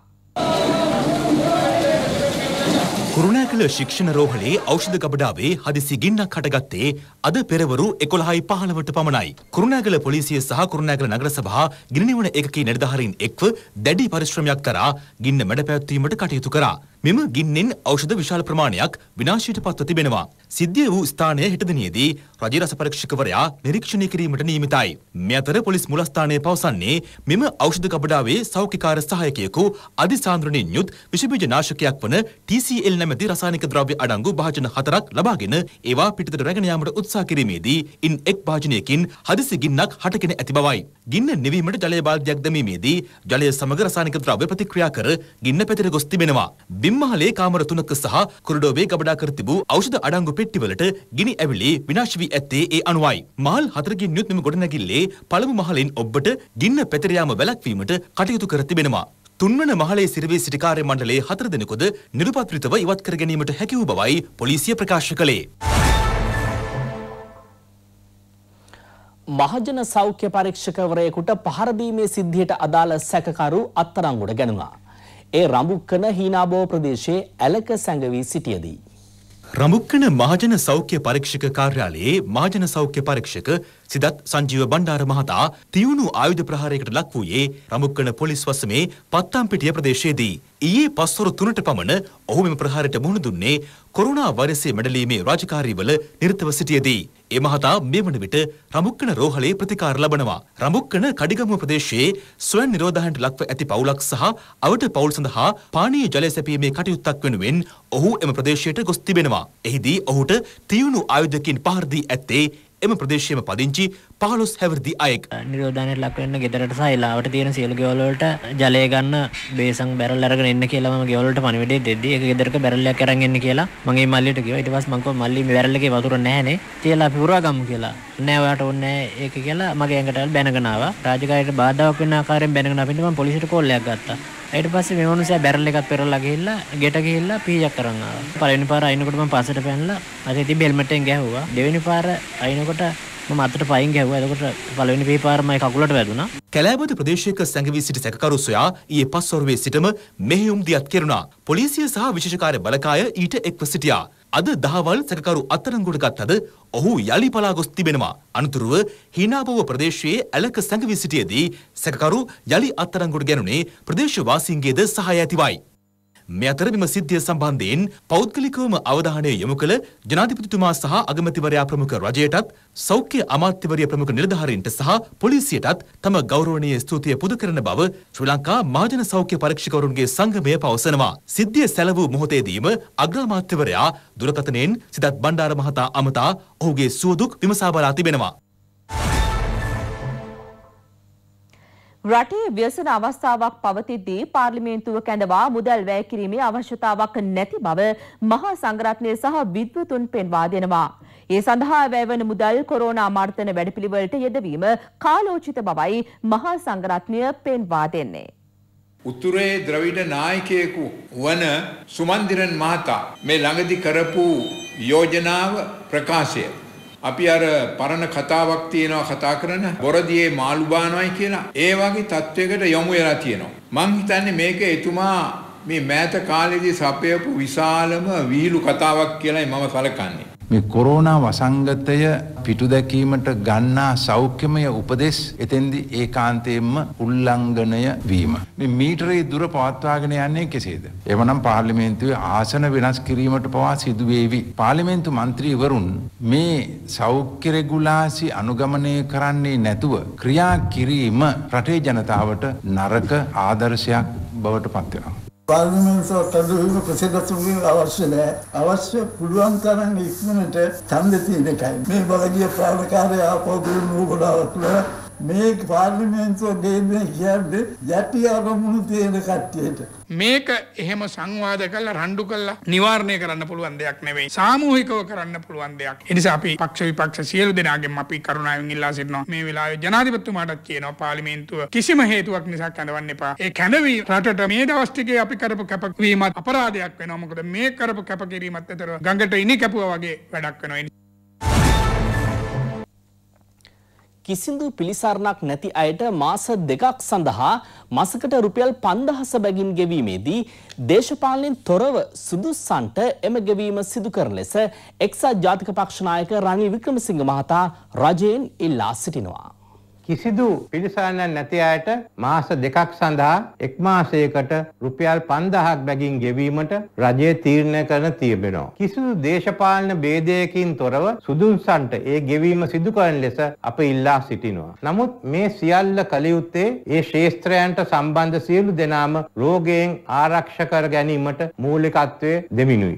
කුරුණෑගල ශික්ෂණ රෝහලේ ඖෂධ ගබඩාවේ හදිසි ගින්නක් හටගත්තේ අද පෙරවරු 11:15ට පමණයි. කුරුණෑගල පොලිසිය සහ කුරුණෑගල නගර සභා ගිනි නිවන ඒකකයේ නිලධාරීන් එක්ව දැඩි පරිශ්‍රමයක් කරා ගින්න මැඩ පැවැත්වීමට කටයුතු කරා. මෙම ගින්නෙන් ඖෂධ විශාල ප්‍රමාණයක් විනාශයට පත්ව තිබෙනවා. සිද්ධිය වූ ස්ථානය හෙට දිනේදී රජ රස පරීක්ෂකවරයා නිරීක්ෂණය කිරීමට නියමිතයි. මේ අතර පොලිස් මුලස්ථානයේ පවසන්නේ මෙම ඖෂධ ගබඩාවේ සෞඛ්‍යකාර සහායකයෙකු අධිසාන්ද්‍රණයෙන් යුත් විෂ බීජ නාශකයක් වන TCL නැමැති රසායනික ද්‍රව්‍ය අඩංගු භාජන 4ක් ලබාගෙන ඒවා පිටතට රැගෙන යාමට උත්සාහ කිරීමේදී ඉන් එක් භාජනයකින් හදිසි ගින්නක් හටගෙන ඇති බවයි. ගින්න නිවීමට ජලය බාල්දියක් දැමීමේදී ජලය සමග රසායනික ද්‍රව්‍ය ප්‍රතික්‍රියා කර ගින්න පැතිර ගොස් තිබෙනවා. බිම්මහලේ කාමර 3ක සහ කොරිඩෝවේ ගබඩා කර තිබූ ඖෂධ අඩංගු පෙට්ටිවලට ගිනි ඇවිලී විනාශ වී ඇත්තේ ඒ අනුවයි. මහල් 4කින් යුත් මෙම ගොඩනැගිල්ලේ පළමු මහලෙන් ඔබට ගින්න පැතිර යාම වැළැක්වීමට කටයුතු කර තිබෙනවා. තුන්වන මහලේ සිරවේ සිටි කාර්ය මණ්ඩලයේ 4 දෙනෙකුද නිරුපද්‍රිතව ඉවත් කර ගැනීමට හැකි වූ බවයි පොලිසිය ප්‍රකාශ කළේ. මහජන සෞඛ්‍ය පරීක්ෂකවරයෙකුට පහර දීමේ සිද්ධියට අදාළ සැකකරු අත්අඩංගුවට ගැනුණා. ඒ රඹුක්කන හීනාබෝ ප්‍රදේශයේ ඇලක සැඟවී සිටියදී රඹුක්කන මහජන සෞඛ්‍ය පරීක්ෂක කාර්යාලයේ මහජන සෞඛ්‍ය පරීක්ෂක සිදත් සංජීව බණ්ඩාර මහතා තියුණු ආයුධ ප්‍රහාරයකට ලක් වූයේ රඹුක්කන පොලිස් වසමේ පත්තම්පිටිය ප්‍රදේශයේදී. ඊයේ පස්වරු 3ට පමණ ඔහු මෙම ප්‍රහාරයට මුහුණ දුන්නේ කොරෝනා වෛරසය මැඩලීමේ රාජකාරීවල නිරතව සිටියේදී. ඒ මහතා මේ වන විට රඹුක්කන රෝහලේ ප්‍රතිකාර ලබනවා. රඹුක්කන කඩිගමුව ප්‍රදේශයේ ස්වයං නිරෝධායනට ලක්ව ඇති පවුලක් සහ අවට පවුල් සඳහා පානීය ජලය සැපීමේ කටයුත්තක් වෙනුවෙන් ඔහු එම ප්‍රදේශයට ගොස් තිබෙනවා. එහිදී ඔහුට තියුණු ආයුධකින් පහර දී ඇත්තේ එම ප්‍රදේශයේම පදිංචි 15 හැවිරිදි අයෙක්. නිරෝධායනයට ලක් වෙන්න ගෙදරට සහ එලාවට තියෙන සියලු ගෙවල් වලට ජලය ගන්න බේසන් බැරල් අරගෙන එන්න කියලා මම ගෙවල් වලට පණිවිඩය දෙද්දී ඒක ගෙදරක බැරල් එකක් අරන් එන්න කියලා මම ඒ මල්ලියට කිව්වා. ඊට පස්සේ මම කිව්වා මල්ලි මේ බැරල් එකේ වතුර නැහැනේ. තියලා අපි පුරවා ගමු කියලා. නෑ ඔයාට ඕනේ නෑ ඒක කියලා මගේ ඇඟට බැනගෙන ආවා. රාජකාරියට බාධාවක් වෙන ආකාරයෙන් බැනගෙන අපිට මම පොලිසියට කෝල් එකක් ගත්තා. ඊට පස්සේ මේ මොනුසයා බැරල් එකක් පෙරලා ගිහිල්ලා ගෙට ගිහිල්ලා පීයක් කරන් ආවා. පළවෙනි පාර අයින්කොට මම පස්සට පැනලා අතේ තිබ්බ හෙල්මට් එකෙන් ගැහුවා. දෙවෙනි පාර අයින්කොට මම අතට පයින් ගැහුවා. එතකොට පළවෙනි පී පාර මගේ කකුලට වැදුනා. කැලෑබද ප්‍රදේශයක සැඟවී සිටි සැකකරු සොයා ඊයේ පස්වරුවේ සිටම මෙහෙයුම් දියත් කෙරුණා. පොලිසිය සහ විශේෂකාර්ය බලකාය ඊට එක්ව සිටියා. අද දහවල් සැකකරු අත්අඩංගුවට ගත්තද ඔහු යලි පලා ගොස් තිබෙනවා. අනතුරුව හීනාබව ප්‍රදේශයේ ඇලක සැඟවී සිටියේදී සැකකරු යලි අත්අඩංගුවට ගැනුනේ ප්‍රදේශවාසීන්ගේද සහාය ඇතිවයි. මේ අතර මෙම සිද්ධිය සම්බන්ධයෙන් පෞද්ගලිකවම අවධානය යොමු කළ ජනාධිපතිතුමා සහ අගමැතිවරයා ප්‍රමුඛ රජයටත් සෞඛ්‍ය අමාත්‍යවරිය ප්‍රමුඛ නිලධාරීන්ට සහ පොලිසියටත් තම ගෞරවනීය ස්තුතිය පුද කරන බව ශ්‍රී ලංකා මහජන සෞඛ්‍ය පරීක්ෂකවරුන්ගේ සංගමය පවසනවා. සිද්ධිය සැලවූ මොහොතේදීම අග්‍රාමාත්‍යවරයා දුරකථනයෙන් සිදත් බණ්ඩාර මහතා අමතා ඔහුගේ සුවදුක් විමසා බලා තිබෙනවා. රටේ ව්‍යසන අවස්ථාවක් පවතිද්දී පාර්ලිමේන්තුව කැඳවා මුදල් වැය කිරීමේ අවශ්‍යතාවක් නැති බව මහා සංඝරත්නය සහ විද්වතුන් පෙන්වා දෙනවා. ඒ සඳහා වැයවන මුදල් කොරෝනා මර්ධන වැඩපිළිවෙලට යෙදවීම කාලෝචිත බවයි මහා සංඝරත්නය පෙන්වා දෙන්නේ. උතුරේ ද්‍රවිඩ නායකයෙකු වන සුමන්දිරන් මහතා මේ ළඟදී කරපු යෝජනාව ප්‍රකාශය අපි අර පරණ කතාවක් තියෙනවා කතා කරන බොරදියේ මාළු බානවයි කියලා ඒ වගේ තත්වයකට යොමු වෙලා තියෙනවා. මං හිතන්නේ මේක එතුමා මේ මෑත කාලේදී සපයපු විශාලම විහිළු කතාවක් කියලායි මම සලකන්නේ. මේ කොරෝනා වසංගතය පිටු දැකීමට ගන්නා සෞඛ්‍යමය උපදෙස් එතෙන්දී ඒකාන්තයෙන්ම උල්ලංඝනය වීම. මේ මීටරේ දුර පවත්වාගෙන යන්නේ කෙසේද? එවනම් පාර්ලිමේන්තුවේ ආසන වෙනස් කිරීමට පවා සිදු වේවි. පාර්ලිමේන්තු මන්ත්‍රීවරුන් මේ සෞඛ්‍ය රෙගුලාසි අනුගමනය කරන්නේ නැතුව ක්‍රියා කිරීම රටේ ජනතාවට නරක ආදර්ශයක් බවට පත් වෙනවා. පාර්ලිමේන්තුව කඩුවීම ප්‍රසිද්ධතුන්ගේ අවශ්‍ය නැහැ. අවශ්‍ය පුළුවන් තරම් ඉක්මනට ඡන්ද තියෙන එකයි. මේ බලගිය පාලකාරයා ආපහු ගුරු ගොඩාක් මේ පාර්ලිමේන්තුව දෙන්නේ කියන්නේ යටි අරමුණු තියෙන කට්ටියට. මේක එහෙම සංවාද කරලා රණ්ඩු කරලා නිවාරණය කරන්න පුළුවන් දෙයක් නෙවෙයි. සාමූහිකව කරන්න පුළුවන් දෙයක්. ඒ නිසා අපි පක්ෂ විපක්ෂ සියලු දෙනාගෙන් අපි කරුණාවෙන් ඉල්ලා සිටිනවා. මේ වෙලාවේ ජනාධිපතිතුමාටත් කියනවා පාර්ලිමේන්තුව කිසිම හේතුවක් නිසා කැඳවන්න එපා. ඒ කැඳවීම රටට මේ දවස් ටිකේ අපි කරපු කැපකිරීමත් අපරාධයක් වෙනවා. මොකද මේ කරපු කැපකිරීමත් අතර ගඟට ඉනි කැපුවා වගේ වැඩක් වෙනවා. කිසිදු පිළිසරණක් නැති අයට මාස 2ක් සඳහා මාසකට රුපියල් 5000 බැගින් ගෙවීමේදී දේශපාලනයෙන් තොරව සුදුස්සන්ට එම ගෙවීම සිදු කරන ලෙස එක්සත් ජාතික පක්ෂ නායක රනිල් වික්‍රමසිංහ මහතා රජයෙන් ඉල්ලා සිටිනවා. කිසිදු පිළිසරණක් නැති අයට මාස 2ක් සඳහා එක් මාසයකට රුපියල් 5000ක් බැගින් ගෙවීමට රජය තීරණය කරන තිබෙනවා. කිසිදු දේශපාලන ભેදයකින් තොරව සුදුසුන්ට ඒ ගෙවීම සිදු කරන ලෙස අප ඉල්ලා සිටිනවා. නමුත් මේ සියල්ල කළ යුත්තේ ඒ ශේෂ්ත්‍රයන්ට සම්බන්ධ සියලු දෙනාම රෝගයෙන් ආරක්ෂා කර ගැනීමට මූලිකත්වය දෙමිනුයි.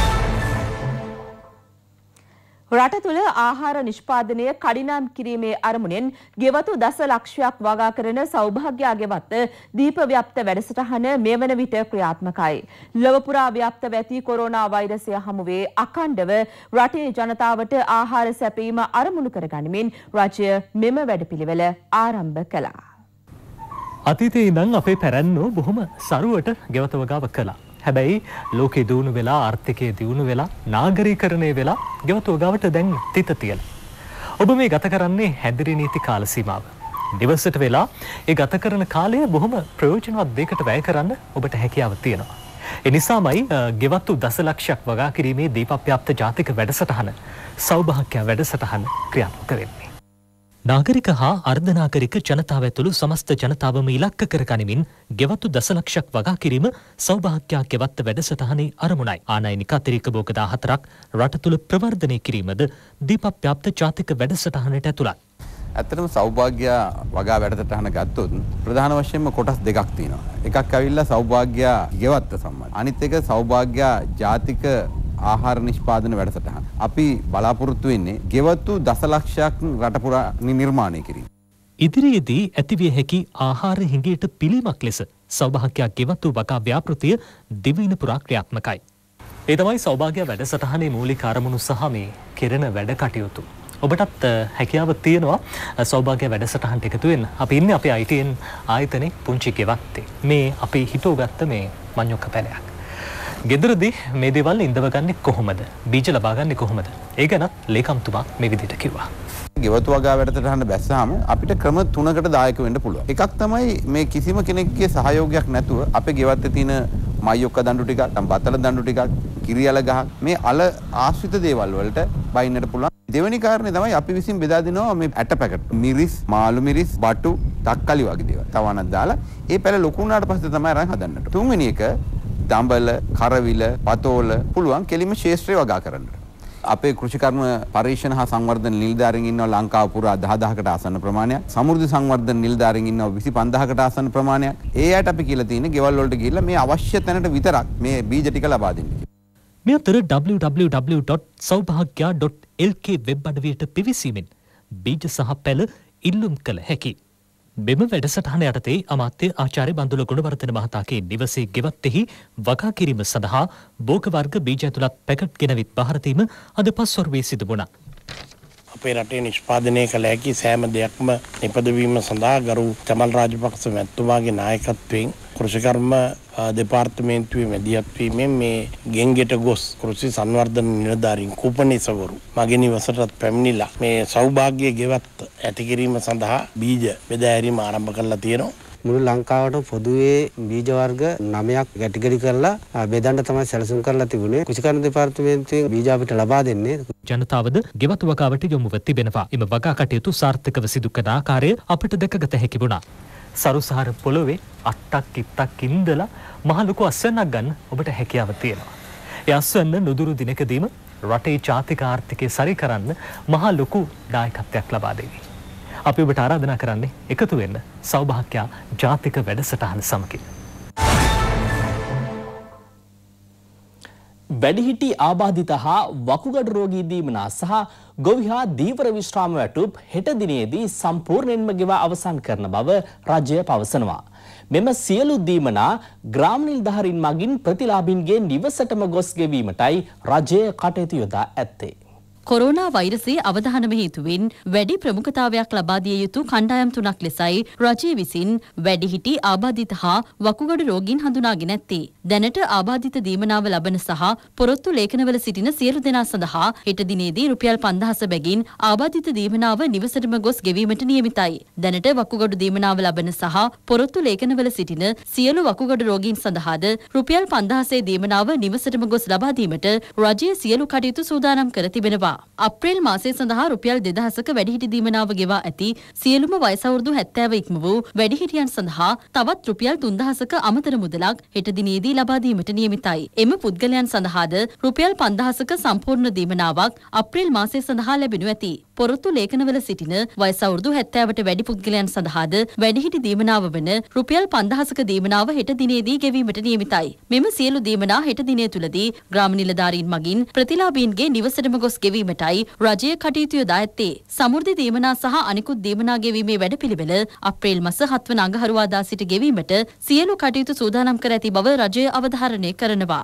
රට තුළ ආහාර නිෂ්පාදනය කඩිනම් කිරීමේ අරමුණෙන් ගෙවතු දසලක්ෂයක් වගා කරන සෞභාග්‍ය ගෙවත්ත දීප ව්‍යාප්ත වැඩසටහන මේ වන විට ක්‍රියාත්මකයි. ලොව පුරා ව්‍යාප්ත ඇති කොරෝනා වෛරසය හමුවේ අඛණ්ඩව රටේ ජනතාවට ආහාර සැපීම අරමුණු කරගනිමින් රජය මෙම වැඩපිළිවෙල ආරම්භ කළා. අතීතයේ ඉඳන් අපේ පැරැන්නෝ බොහොම සරුවට ගෙවත වගාව කළා. හැබැයි ලෝකේ දියුණු වෙලා ආර්ථිකයේ දියුණු වෙලා නාගරීකරණය වෙලා ගෙවතු වගාවට දැන් තිත තියලා. ඔබ මේ ගත කරන්නේ හැදිරි නීති කාල සීමාව. දිවසට වෙලා ඒ ගත කරන කාලය බොහොම ප්‍රයෝජනවත් දෙයකට වැය කරන්න ඔබට හැකියාව තියෙනවා. එනිසාමයි ගෙවත්තු දසලක්ෂයක් වගා කිරීමේ දීපප්‍රාප්ත ජාතික වැඩසටහන සෞභාග්‍ය වැඩසටහන ක්‍රියාත්මක වෙන්නේ. නාගරික හා අර්ධනාගරික ජනතාව ඇතුළු සමස්ත ජනතාවම ඉලක්ක කර ගනිමින් ගෙවත්තු දසලක්ෂයක් වගා කිරීම සෞභාග්‍ය ගෙවත්ත වැඩසටහනේ අරමුණයි. ආනයනික අතිරේක භෝග 14ක් රට තුළ ප්‍රවර්ධනය කිරීමද දීපප්‍රාප්ත ජාතික වැඩසටහනට ඇතුළත්. ඇත්තටම සෞභාග්‍ය වගා වැඩසටහන ගත්තොත් ප්‍රධාන වශයෙන්ම කොටස් දෙකක් තියෙනවා. එකක් ඇවිල්ලා සෞභාග්‍ය ගෙවත්ත සම්බන්ධ. අනිත් එක සෞභාග්‍ය ජාතික ආහාර නිෂ්පාදන වැඩසටහන. අපි බලාපොරොත්තු වෙන්නේ ගෙවත්තු දසලක්ෂයක් රට පුරා නිර්මාණය කිරීම. ඉදිරියේදී ඇතිවිය හැකි ආහාර හිඟයට පිළිමක් ලෙස සෞභාග්‍ය ගෙවත්තු වගා ව්‍යාපෘතිය දිවයින පුරා ක්‍රියාත්මකයි. ඒ තමයි සෞභාග්‍ය වැඩසටහනේ මූලික අරමුණු සහ මේ කෙරෙන වැඩ කටයුතු. ඔබටත් හැකියාව තියෙනවා සෞභාග්‍ය වැඩසටහනට එකතු වෙන්න. අපි ඉන්නේ අපේ ITN ආයතනයේ පුංචි ගෙවත්තේ. මේ අපි හිතුවගත්ත මේ මඤ්ඤොක්ක පැලයක්. ගෙදරදී මේ දේවල් ඉඳවගන්නේ කොහොමද? බීජ ලබාගන්නේ කොහොමද? ඒ ගැනත් ලේකම්තුමා මේ විදිහට කිව්වා. ගෙවතු වගා වැඩසටහන බැස්සාම අපිට ක්‍රම 3කට දායක වෙන්න පුළුවන්. එකක් තමයි මේ කිසිම කෙනෙක්ගේ සහයෝගයක් නැතුව අපේ ගෙවත්තේ තියෙන මයියොක්ක දඬු ටිකක්, බතල දඬු ටිකක්, කිරියල ගහක් මේ අල ආශ්‍රිත දේවල් වලට බයින්නට පුළුවන්. දෙවෙනි කාරණේ තමයි අපි විසින් බෙදා දෙනවා මේ ඇට පැකට්. මිරිස්, මාළු මිරිස්, බටු, තක්කලි වගේ දේවල්. තවනක් දාලා ඒ පැල ලොකු වුණාට පස්සේ තමයි අරන් හදන්නට. තුන්වෙනි එක දඹල, කරවිල, පතෝල පුළුවන් කෙලිම ශේෂ්ත්‍රය වගා කරන්න. අපේ කෘෂිකර්ම පරීක්ෂණ හා සංවර්ධන නිලධාරීන් ඉන්නවා ලංකාව පුරා 10000කට ආසන්න ප්‍රමාණයක්. සමෘද්ධි සංවර්ධන නිලධාරීන් ඉන්නවා 25000කට ආසන්න ප්‍රමාණයක්. ඒ අයට අපි කියලා තියෙන්නේ ගෙවල් වලට ගිහිල්ලා මේ අවශ්‍ය තැනට විතරක් මේ බීජ ටික ලබා දෙන්න. මේ අතර www.saubhagya.lk වෙබ් අඩවියට පිවිසීමෙන් බීජ සහ පැල ඉල්ලුම් කළ හැකියි. මෙම වැඩසටහන යටතේ අමාත්‍ය ආචාර්ය බන්දුල ගුණවර්ධන මහතාගේ නිවසේ ගෙවත්තෙහි වගා කිරීම සඳහා භෝග වර්ග බීජ ඇතුළත් පැකට් ගෙනවිත් බහර දීම අද පස්වරුවේ සිදු වුණා. අපේ රටේ නිෂ්පාදනය කළ හැකි සෑම දෙයක්ම නිපදවීම සඳහා ගරු චමල් රාජපක්ෂ මැතිතුමාගේ නායකත්වයෙන් කෘෂිකර්ම දෙපාර්තමේන්තුවේ මැදිහත්වීමෙන් මේ ගෙන්ගෙට ගොස් කෘෂි සංවර්ධන නිලධාරීන් කූපනීසවරු මගේ නිවසටත් පැමිණිලා මේ සෞභාග්‍ය ගෙවත්ත ඇති කිරීම සඳහා බීජ බෙදා හැරීම ආරම්භ කරලා තියෙනවා. මුළු ලංකාවට පොදුවේ බීජ වර්ග 9ක් කැටගරි කරලා බෙදන්න තමයි සැලසුම් කරලා තිබුණේ. කෘෂිකර්ම දෙපාර්තමේන්තුවෙන් බීජ අපිට ලබා දෙන්නේ. ජනතාවද ගෙවතු වගාවට යොමුව තිබෙනවා. එම වගා කටයුතු සාර්ථකව සිදු කරන ආකාරය අපිට දැකගත හැකි වුණා. සරුසහර පොළොවේ අට්ටක් ඉත්තක් ඉඳලා මහ ලොකු අස්වැන්නක් ගන්න ඔබට හැකියාව තියෙනවා. ඒ අස්වැන්න නුදුරු දිනකදීම රටේ ජාතික ආර්ථිකය සරි කරන්න මහ ලොකු දායකත්වයක් ලබා දෙවි. අපි ඔබට ආරාධනා කරන්නේ එකතු වෙන්න සෞභාග්‍ය ජාතික වැඩසටහන සමගින්. වැඩිහිටි ආබාධිත හා වකුගඩු රෝගී දීමනා සහ ගොවි හා දීවර විශ්‍රාම වැටුප් හෙට දිනේදී සම්පූර්ණයෙන්ම ගෙවා අවසන් කරන බව රජය පවසනවා. මෙම සියලු දීමනා ග්‍රාම නිලධාරීන් මගින් ප්‍රතිලාභින්ගේ නිවසටම ගොස් ගෙවීමටයි රජය කටයුතු යොදා ඇත්තේ. කොරෝනා වෛරසයේ අවධානම හේතුවෙන් වැඩි ප්‍රමුඛතාවයක් ලබා දිය යුතු කණ්ඩායම් තුනක් ලෙසයි රජය විසින් වැඩිහිටි ආබාධිත හා වකුගඩු රෝගීන් හඳුනාගෙන ඇත්තේ. දැනට ආබාධිත දීමනාව ලබන සහ පොරොත්තු ලේඛනවල සිටින සියලු දෙනා සඳහා හෙට දිනේදී රුපියල් 5000 බැගින් ආබාධිත දීමනාව නිවසටම ගොස් ගෙවීමට නියමිතයි. දැනට වකුගඩු දීමනාව ලබන සහ පොරොත්තු ලේඛනවල සිටින සියලු වකුගඩු රෝගීන් සඳහාද රුපියල් 5000 දීමනාව නිවසටම ගොස් ලබා දීමට රජය සියලු කටයුතු සූදානම් කර තිබෙනවා. අප්‍රේල් මාසයේ සඳහා රුපියල් 2000ක වැඩිහිටි දීමනාව ගෙවා ඇති සියලුම වයස අවුරුදු 70 ඉක්ම වූ වැඩිහිටියන් සඳහා තවත් රුපියල් 3000ක අමතර මුදලක් හෙට දිනේදී ලබා දීමට නියමිතයි. එම පුද්ගලයන් සඳහාද රුපියල් 5000ක සම්පූර්ණ දීමනාවක් අප්‍රේල් මාසයේ සඳහා ලැබෙනු ඇති. පොරොත්තු ලේඛනවල සිටින වයස අවුරුදු 70ට වැඩි පුද්ගලයන් සඳහාද වැඩිහිටි දීමනාව වන රුපියල් 5000ක දීමනාව හෙට දිනේදී ගෙවීමට නියමිතයි. මෙම සියලු දීමනා හෙට දිනය තුලදී ග්‍රාම නිලධාරීන් මගින් ප්‍රතිලාභීන්ගේ නිවසටම ගොස් ගෙවීමටයි රජය කටයුතු යොදා ඇත්තේ. සමෘද්ධි දීමනා සහ අනිකුත් දීමනා ගෙවීමේ වැඩපිළිවෙල අප්‍රේල් මාස 7 වන අඟහරුවාදා සිට ගෙවීමට සියලු කටයුතු සූදානම් කර ඇති බව රජය අවධාරණය කරනවා.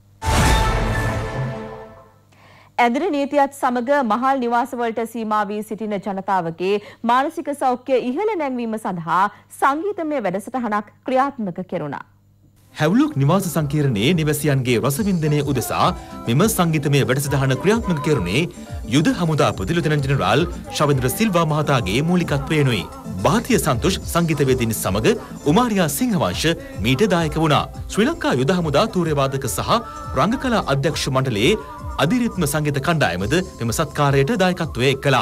ඇඳින නීතියත් සමග මහල් නිවාසවලට සීමා වී සිටින ජනතාවගේ මානසික සෞඛ්‍ය ඉහළ නැංවීම සඳහා සංගීතමය වැඩසටහනක් ක්‍රියාත්මක කෙරුණා. හැවුලුක් නිවාස සංකීර්ණයේ නිවැසියන්ගේ රසවින්දනය උදෙසා මෙම සංගීතමය වැඩසටහන ක්‍රියාත්මක කෙරුණේ යුද හමුදාපති ලෙතනන්ට් ජෙනරාල් ශවේන්ද්‍ර සිල්වා මහතාගේ මූලිකත්වයෙනුයි. භාතිය සන්තෝෂ් සංගීතවේදීන් සමග උමාරියා සිංහවංශ මීට දායක වුණා. ශ්‍රී ලංකා යුද හමුදා තූර්යවාදක සහ රංගකලා අධ්‍යක්ෂ මණ්ඩලයේ අධිරිත්ම සංගීත කණ්ඩායමද මෙම සත්කාරයට දායකත්වයේ කළා.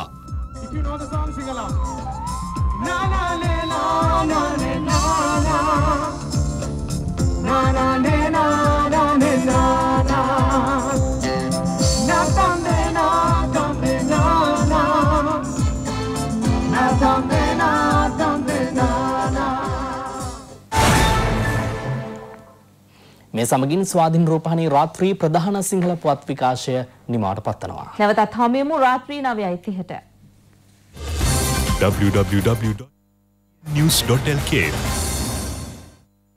මේ සමගින් ස්වාධීන රූපවාහිනී රාත්‍රී ප්‍රධාන සිංහල පුවත් විකාශය නිමාවට පත්වනවා. නැවතත් හමුවෙමු රාත්‍රී 9:30ට. www.news.lk